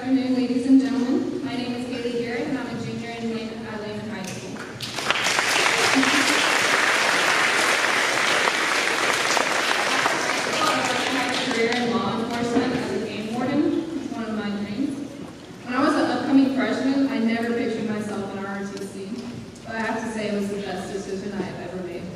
afternoon, ladies and gentlemen. My name is Kaleb, and I'm a junior in Lehman High School. I had a career in law enforcement as a game warden. It's one of my dreams. When I was an upcoming freshman, I never pictured myself in ROTC, but I have to say it was the best decision I have ever made.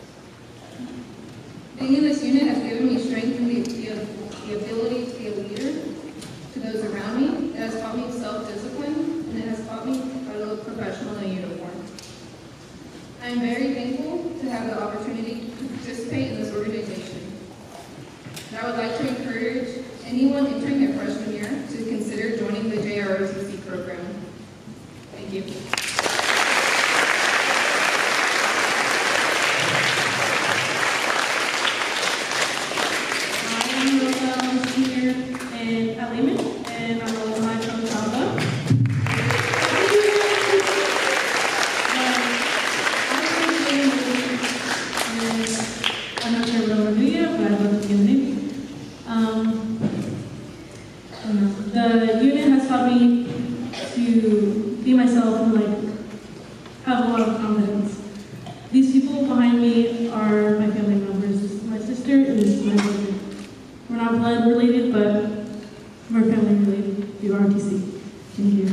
Being in this unit has given me strength and the ability to be a leader to those around me. It has taught me self-discipline, and it has taught me how to look professional in a uniform. I am very thankful to have the opportunity to participate in this organization. And I would like to encourage anyone entering their freshman year to consider joining the JROTC program. Thank you. At Lehman, and I'm alumni from Chapa. I'm not sure what I'm going to do yet, but I'd love to give it. The unit has taught me to be myself and have a lot of confidence. These people behind me are my family members. This is my sister and this is my brother. We're not blood related, but we're family related through ROTC. Thank you.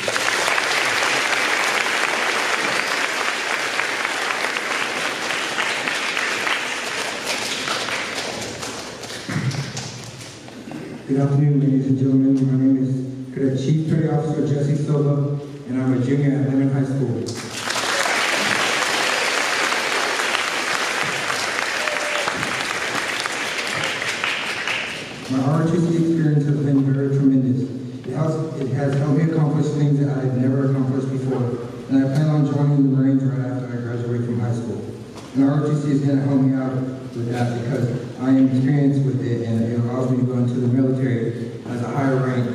Good afternoon, ladies and gentlemen. My name is Cadet Chief Petty Officer Jesse Silva, and I'm a junior at Lehman High School. My ROTC experience has been very tremendous. It has helped me accomplish things that I had never accomplished before, and I plan on joining the Marines right after I graduate from high school. And ROTC is going to help me out with that because I am experienced with it, and it allows me to go into the military as a higher rank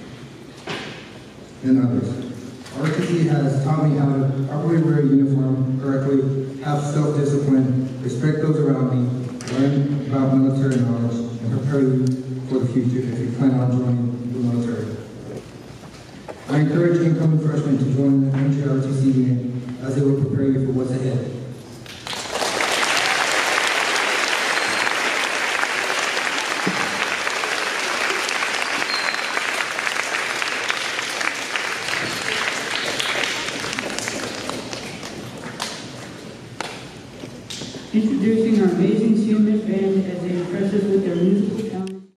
than others. ROTC has taught me how to properly wear a uniform correctly, have self-discipline, respect those around me, learn about military knowledge, and prepare you for the future if you plan on joining the military. I encourage incoming freshmen to join the JROTC unit as they will prepare you for what's ahead. Introducing our amazing